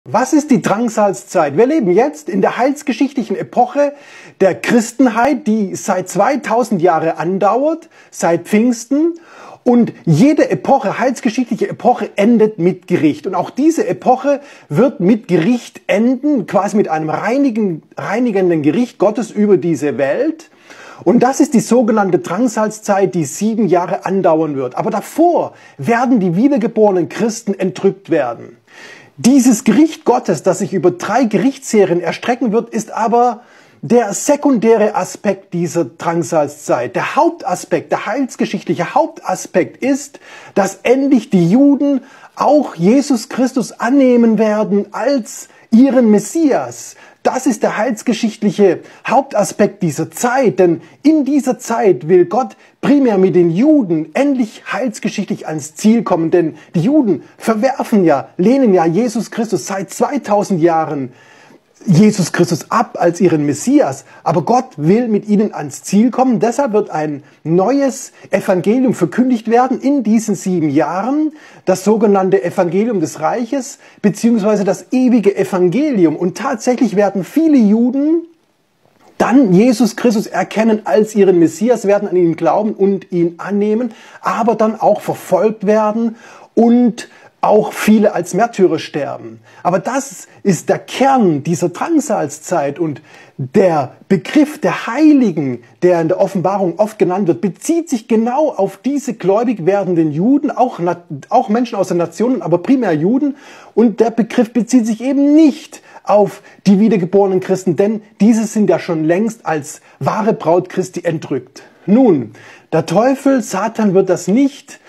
Was ist die Drangsalzzeit? Wir leben jetzt in der heilsgeschichtlichen Epoche der Christenheit, die seit 2000 Jahre andauert, seit Pfingsten. Und jede Epoche, heilsgeschichtliche Epoche, endet mit Gericht. Und auch diese Epoche wird mit Gericht enden, quasi mit einem reinigenden Gericht Gottes über diese Welt. Und das ist die sogenannte Drangsalzzeit, die 7 Jahre andauern wird. Aber davor werden die wiedergeborenen Christen entrückt werden. Dieses Gericht Gottes, das sich über 3 Gerichtsserien erstrecken wird, ist aber der sekundäre Aspekt dieser Drangsalzzeit. Der Hauptaspekt, der heilsgeschichtliche Hauptaspekt ist, dass endlich die Juden auch Jesus Christus annehmen werden als ihren Messias. Das ist der heilsgeschichtliche Hauptaspekt dieser Zeit, denn in dieser Zeit will Gott primär mit den Juden endlich heilsgeschichtlich ans Ziel kommen, denn die Juden lehnen ja Jesus Christus seit 2000 Jahren Jesus Christus ab als ihren Messias, aber Gott will mit ihnen ans Ziel kommen. Deshalb wird ein neues Evangelium verkündigt werden in diesen 7 Jahren, das sogenannte Evangelium des Reiches, beziehungsweise das ewige Evangelium. Und tatsächlich werden viele Juden dann Jesus Christus erkennen als ihren Messias, werden an ihn glauben und ihn annehmen, aber dann auch verfolgt werden und auch viele als Märtyrer sterben. Aber das ist der Kern dieser Drangsalzzeit, und der Begriff der Heiligen, der in der Offenbarung oft genannt wird, bezieht sich genau auf diese gläubig werdenden Juden, auch Menschen aus den Nationen, aber primär Juden. Und der Begriff bezieht sich eben nicht auf die wiedergeborenen Christen, denn diese sind ja schon längst als wahre Braut Christi entrückt. Nun, der Teufel, Satan, wird das nicht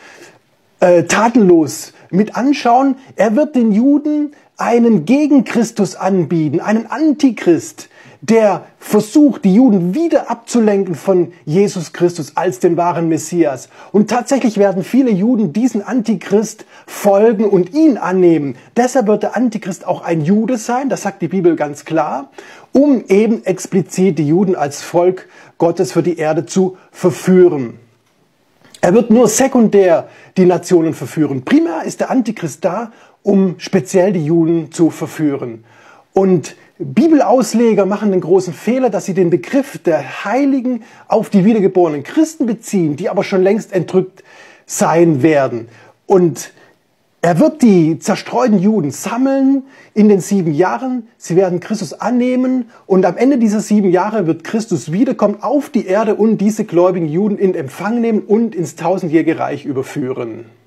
tatenlos mit anschauen. Er wird den Juden einen Gegenchristus anbieten, einen Antichrist, der versucht, die Juden wieder abzulenken von Jesus Christus als den wahren Messias. Und tatsächlich werden viele Juden diesen Antichrist folgen und ihn annehmen. Deshalb wird der Antichrist auch ein Jude sein, das sagt die Bibel ganz klar, um eben explizit die Juden als Volk Gottes für die Erde zu verführen. Er wird nur sekundär die Nationen verführen. Primär ist der Antichrist da, um speziell die Juden zu verführen. Und Bibelausleger machen den großen Fehler, dass sie den Begriff der Heiligen auf die wiedergeborenen Christen beziehen, die aber schon längst entrückt sein werden. Und er wird die zerstreuten Juden sammeln in den 7 Jahren. Sie werden Christus annehmen, und am Ende dieser 7 Jahre wird Christus wiederkommen auf die Erde und diese gläubigen Juden in Empfang nehmen und ins tausendjährige Reich überführen.